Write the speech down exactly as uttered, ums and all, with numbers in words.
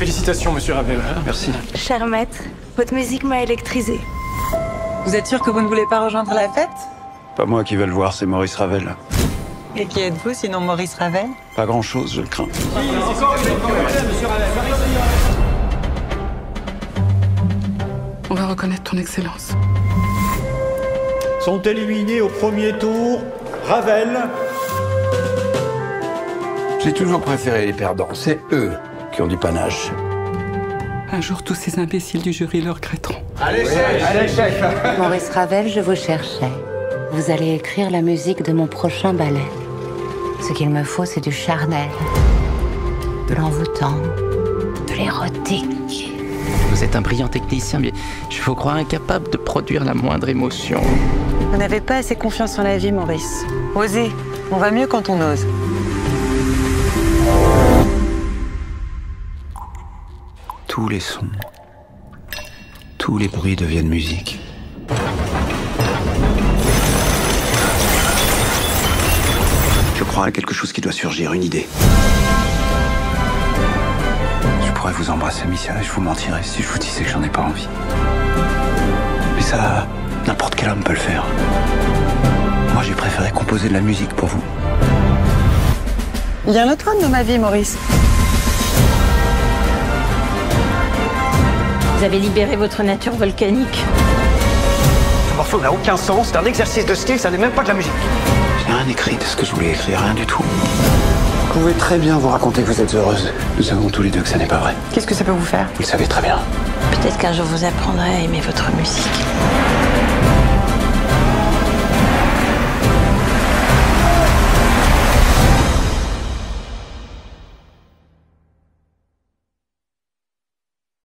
Félicitations, monsieur Ravel. Merci. Cher maître, votre musique m'a électrisé. Vous êtes sûr que vous ne voulez pas rejoindre la fête? Pas moi qui vais le voir, c'est Maurice Ravel. Et qui êtes-vous sinon Maurice Ravel? Pas grand-chose, je le crains. On va reconnaître ton excellence. Sont éliminés au premier tour Ravel. J'ai toujours préféré les perdants. C'est eux qui ont du panache. Un jour, tous ces imbéciles du jury le regretteront. Allez, chef! Allez, chef! Maurice Ravel, je vous cherchais. Vous allez écrire la musique de mon prochain ballet. Ce qu'il me faut, c'est du charnel, de l'envoûtant, de l'érotique. Vous êtes un brillant technicien, mais je vous crois incapable de produire la moindre émotion. Vous n'avez pas assez confiance en la vie, Maurice. Osez. On va mieux quand on ose. Tous les sons, tous les bruits deviennent musique. Je crois à quelque chose qui doit surgir, une idée. Je pourrais vous embrasser, Missia, et je vous mentirais si je vous disais que j'en ai pas envie. Mais ça, n'importe quel homme peut le faire. Moi, j'ai préféré composer de la musique pour vous. Il y a un autre homme dans ma vie, Maurice. Vous avez libéré votre nature volcanique. Ce morceau n'a aucun sens, c'est un exercice de style, ça n'est même pas de la musique. Je n'ai rien écrit de ce que je voulais écrire, rien du tout. Vous pouvez très bien vous raconter que vous êtes heureuse. Nous savons tous les deux que ça n'est pas vrai. Qu'est-ce que ça peut vous faire? Vous le savez très bien. Peut-être qu'un jour vous apprendrez à aimer votre musique.